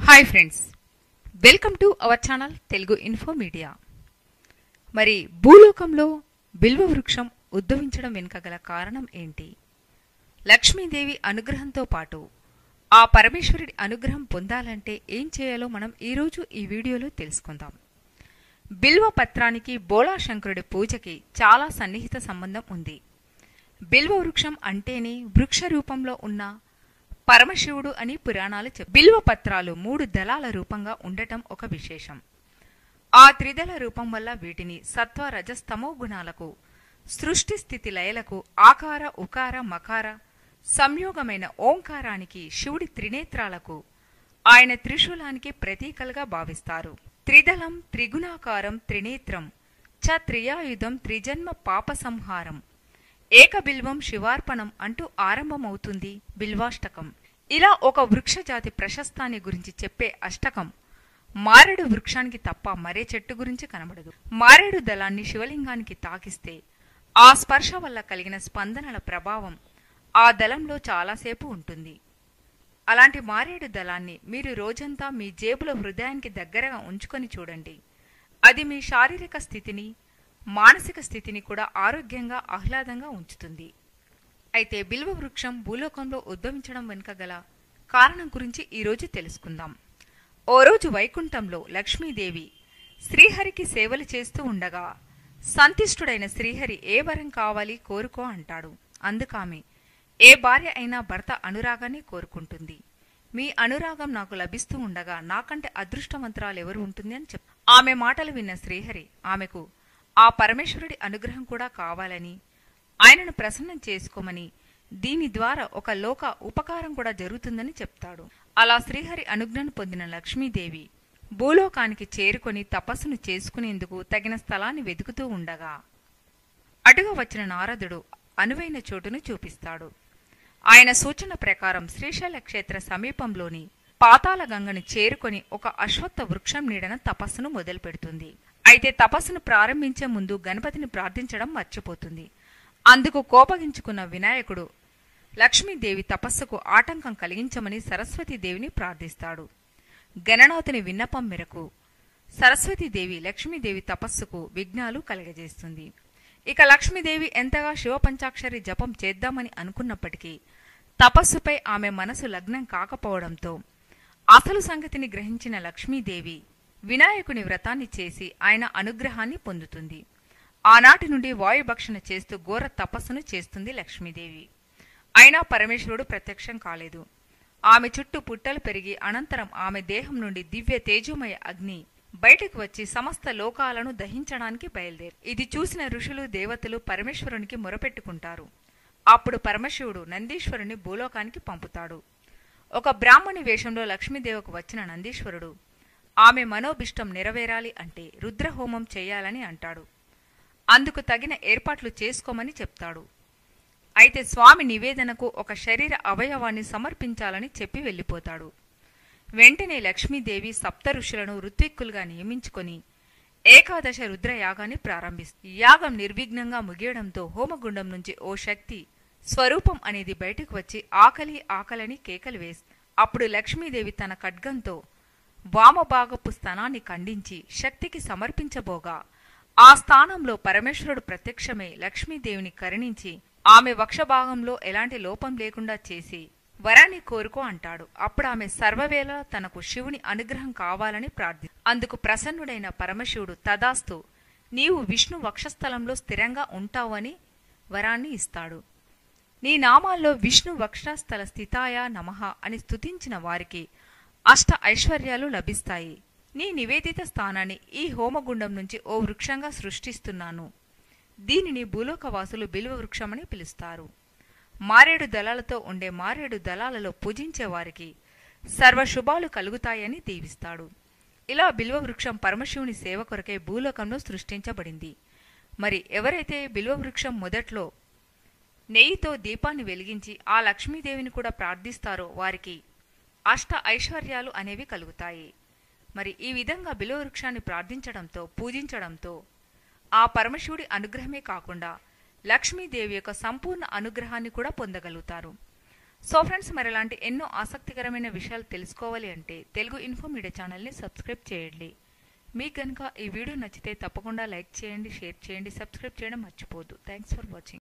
Hi friends, welcome to our channel Telugu info media. మరి భూలోకంలో బిల్వ వృక్షం ఉద్భవించడం వెనుక గల కారణం ఏంటి? లక్ష్మీదేవి అనుగ్రహంతో పాటు ఆ పరమేశ్వరుడి అనుగ్రహం పొందాలంటే ఏం చేయాలో మనం ఈరోజు ఈ వీడియోలో తెలుసుకుందాం. బిల్వ పత్రానికి బోళాశంకరుడి పూజకి చాలా సన్నిహిత సంబంధం ఉంది. బిల్వ వృక్షం అంటేనే వృక్ష రూపంలో ఉన్న పరమశివుడు అని పురాణాలు బిల్వ పత్రాలు 3 దళాల రూపంగా ఉండటం ఒక విశేషం. ఆ త్రిదళ రూపం వల్ల వీటిని సత్వ రజస్తమో గుణాలకు, సృష్టి స్థితి లయలకు, ఆకార ఉకార మకార సంయోగమైన ఓంకారానికి, శివుడి త్రినేత్రాలకు, ఆయన త్రిశూలానికి ప్రతీకలుగా భావిస్తారు. త్రిదళం త్రిగుణాకారం త్రినేత్రం చ త్రియాయుధం త్రిజన్మ పాప సంహారం ఏకబిల్వం శివార్పణం అంటూ ఆరంభమవుతుంది బిల్వాష్టకం. ఇలా ఒక వృక్షజాతి ప్రశస్తాన్ని గురించి చెప్పే అష్టకం మారేడు వృక్షానికి తప్ప మరే చెట్టు గురించి కనబడదు. మారేడు దళాన్ని శివలింగానికి తాకిస్తే ఆ స్పర్శ వల్ల కలిగిన స్పందనల ప్రభావం ఆ దళంలో చాలాసేపు ఉంటుంది. అలాంటి మారేడు దళాన్ని మీరు రోజంతా మీ జేబుల హృదయానికి దగ్గరగా ఉంచుకొని చూడండి. అది మీ శారీరక స్థితిని, మానసిక స్థితిని కూడా ఆరోగ్యంగా, ఆహ్లాదంగా ఉంచుతుంది. అయితే బిల్వ వృక్షం భూలోకంలో ఉద్భవించడం వెనుక గల కారణం గురించి ఈరోజు తెలుసుకుందాం. ఓ రోజు వైకుంఠంలో లక్ష్మీదేవి శ్రీహరికి సేవలు చేస్తూ ఉండగా సంతుష్టుడైన శ్రీహరి ఏ వరం కావాలి కోరుకో అంటాడు. అందుకామె ఏ భార్య అయినా భర్త అనురాగాన్ని కోరుకుంటుంది. మీ అనురాగం నాకు లభిస్తూ ఉండగా నాకంటే అదృష్టవంతురాలు ఎవరు ఉంటుంది అని ఆమె మాటలు విన్న శ్రీహరి ఆమెకు ఆ పరమేశ్వరుడి అనుగ్రహం కూడా కావాలని, ఆయనను ప్రసన్నం చేసుకోమని, దీని ద్వారా ఒక లోక ఉపకారం కూడా జరుగుతుందని చెప్తాడు. అలా శ్రీహరి అనుజ్ఞను పొందిన లక్ష్మీదేవి భూలోకానికి చేరుకొని తపస్సును చేసుకునేందుకు తగిన స్థలాన్ని వెతుకుతూ ఉండగా అటుగా వచ్చిన నారదుడు అనువైన చోటును చూపిస్తాడు. ఆయన సూచన ప్రకారం శ్రీశైల క్షేత్ర సమీపంలోని పాతాళ గంగను చేరుకొని ఒక అశ్వత్థ వృక్షం నీడన తపస్సును మొదలు పెడుతుంది. అయితే తపస్సును ప్రారంభించే ముందు గణపతిని ప్రార్థించడం మర్చిపోతుంది. అందుకు కోపగించుకున్న వినాయకుడు లక్ష్మీదేవి తపస్సుకు ఆటంకం కలిగించమని సరస్వతీదేవిని ప్రార్థిస్తాడు. గణనాథుని విన్నపం మేరకు సరస్వతీదేవి లక్ష్మీదేవి తపస్సుకు విఘ్నాలు కలగజేస్తుంది. ఇక లక్ష్మీదేవి ఎంతగా శివపంచాక్షరి జపం చేద్దామని అనుకున్నప్పటికీ తపస్సుపై ఆమె మనసు లగ్నం కాకపోవడంతో అసలు సంగతిని గ్రహించిన లక్ష్మీదేవి వినాయకుని వ్రతాన్ని చేసి ఆయన అనుగ్రహాన్ని పొందుతుంది. ఆనాటి నుండి వాయుభక్షణ చేస్తూ ఘోర తపస్సును చేస్తుంది లక్ష్మీదేవి. అయినా పరమేశ్వరుడు ప్రత్యక్షం కాలేదు. ఆమె చుట్టూ పుట్టలు పెరిగి అనంతరం ఆమె దేహం నుండి దివ్య తేజోమయ అగ్ని బయటకు వచ్చి సమస్త లోకాలను దహించడానికి బయలుదేరి. ఇది చూసిన ఋషులు, దేవతలు పరమేశ్వరునికి మొరపెట్టుకుంటారు. అప్పుడు పరమశివుడు నందీశ్వరుని భూలోకానికి పంపుతాడు. ఒక బ్రాహ్మణి వేషంలో లక్ష్మీదేవికి వచ్చిన నందీశ్వరుడు ఆమె మనోభిష్టం నెరవేరాలి అంటే రుద్రహోమం చేయాలని అంటాడు. అందుకు తగిన ఏర్పాట్లు చేసుకోమని చెప్తాడు. అయితే స్వామి నివేదనకు ఒక శరీర అవయవాన్ని సమర్పించాలని చెప్పి వెళ్ళిపోతాడు. వెంటనే లక్ష్మీదేవి సప్త ఋషులను ఋత్విక్కులుగా నియమించుకొని ఏకాదశ రుద్రయాగాన్ని ప్రారంభిస్తుంది. యాగం నిర్విఘ్నంగా ముగియడంతో హోమగుండం నుంచి ఓ శక్తి స్వరూపం అనేది బయటకు వచ్చి ఆకలి ఆకలని కేకలు వేస్తుంది. అప్పుడు లక్ష్మీదేవి తన ఖడ్గంతో వామభాగపు స్థానాన్ని ఖండించి శక్తికి సమర్పించబోగా ఆ స్థానంలో పరమేశ్వరుడు ప్రత్యక్షమై లక్ష్మీదేవిని కరుణించి ఆమె వక్షభాగంలో ఎలాంటి లోపం లేకుండా చేసి వరాన్ని కోరుకో అంటాడు. అప్పుడు ఆమె సర్వవేళ తనకు శివుని అనుగ్రహం కావాలని అందుకు ప్రసన్నుడైన పరమశివుడు తదాస్తు, నీవు విష్ణు వక్షస్థలంలో స్థిరంగా ఉంటావు అని వరాన్ని ఇస్తాడు. నీ నామాల్లో విష్ణు వక్షస్థల స్థితాయ నమః అని స్తుతించిన వారికి అష్ట ఐశ్వర్యాలు లభిస్తాయి. నీ నివేదిత స్థానాన్ని ఈ హోమగుండం నుంచి ఓ వృక్షంగా సృష్టిస్తున్నాను. దీనిని భూలోకవాసులు బిల్వ వృక్షమని పిలుస్తారు. మారేడు దళాలతో ఉండే మారేడు దళాలలో పూజించే వారికి సర్వశుభాలు కలుగుతాయని దీవిస్తాడు. ఇలా బిల్వ వృక్షం పరమశివుని సేవ కొరకై భూలోకంలో సృష్టించబడింది. మరి ఎవరైతే బిల్వ వృక్షం మొదట్లో నెయ్యితో దీపాన్ని వెలిగించి ఆ లక్ష్మీదేవిని కూడా ప్రార్థిస్తారో వారికి అష్ట ఐశ్వర్యాలు అనేవి కలుగుతాయి. మరి ఈ విధంగా బిల్వ వృక్షాన్ని ప్రార్థించడంతో, పూజించడంతో ఆ పరమశివుడి అనుగ్రహమే కాకుండా లక్ష్మీదేవి యొక్క సంపూర్ణ అనుగ్రహాన్ని కూడా పొందగలుగుతారు. సో ఫ్రెండ్స్, మరి ఇలాంటి ఎన్నో ఆసక్తికరమైన విషయాలు తెలుసుకోవాలి అంటే తెలుగు ఇన్ఫో మీడియా ఛానల్ని సబ్స్క్రైబ్ చేయండి. మీకు కనుక ఈ వీడియో నచ్చితే తప్పకుండా లైక్ చేయండి, షేర్ చేయండి, సబ్స్క్రైబ్ చేయడం మర్చిపోవద్దు. Thanks for watching.